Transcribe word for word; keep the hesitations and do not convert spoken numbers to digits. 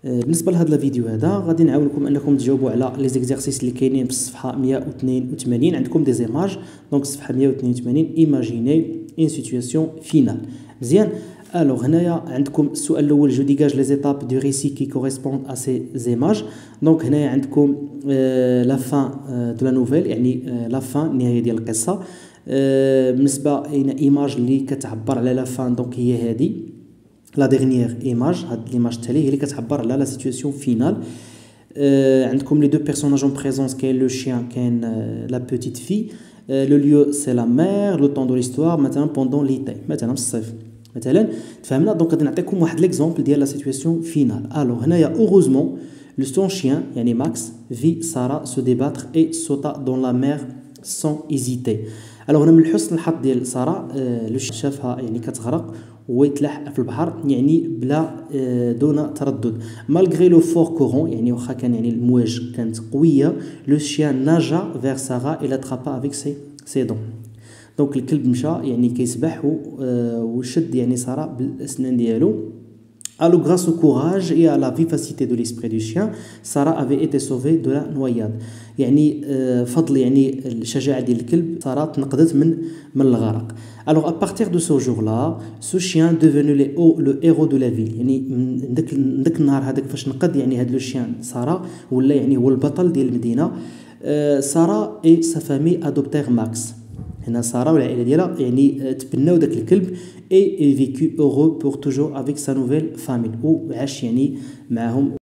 بالنسبه لهذا الفيديو هذا غادي نعاونكم انكم تجاوبوا على لي زيكزارسيس اللي كاينين في الصفحه مية واثنين وثمانين. عندكم دي زيماج دونك الصفحه مية واثنين وثمانين ايماجيني ان سيتوياسيون فينال. مزيان. الوغ هنايا عندكم السؤال الاول جو ديغاج لي زيتاب دو ريسي كي كوريسبوند ا سي زيماج. دونك هنايا عندكم لا فان دو لا نوفيل يعني لا فان النهايه ديال القصه. بالنسبه الى ايماج اللي كتعبر على لا فان دونك هي هذه لا ديرنيير ايماج. هاد ليماج التالي هي اللي كتعبر على لا سيتوياسيون فينال. Euh, عندكم لي دو بيرسوناج اون بريزونس كاين لو شيان كاين لا بوتيت في. لو ليو سي لا مير لو طون دو ليستوار مثلا بوندون ليتي مثلا في الصيف مثلا. تفهمنا. دونك غادي نعطيكم واحد ليكزومبل ديال لا سيتوياسيون فينال. الوغ هنايا اوغوزمون لو سون شيان يعني ماكس في سارا سو ديباتر اي سوتا دون لا مير سون ايزيتي. الوغ هنا من حسن الحظ ديال سارا لو شافها يعني كتغرق ويتلاح في البحر يعني بلا دون تردد مالغري لو فور كورون يعني واخا كان يعني المواج كانت قويه. لو شيان ناجا فيغ سارا الى ترابا افيك سي سي دون. دونك الكلب مشى يعني كيسبح وشد يعني سارا بالاسنان ديالو. Alors grâce au courage et à la vivacité de l'esprit du chien, Sarah avait été sauvée de la noyade. يعني فضل يعني الشجاعة ديال الكلب سارة تنقذت من من الغرق. Alors à partir de ce jour-là, ce chien devenu le, le héros de la ville. يعني من داك داك النهار هذاك فاش نقذ يعني هذا لو شيان سارة ولا يعني هو البطل ديال المدينة. سارة et sa famille adoptèrent Max. هنا سارة والعائلة ديالها يعني تبناو داك الكلب et vécu heureux pour toujours avec sa nouvelle famille وعاش يعني معهم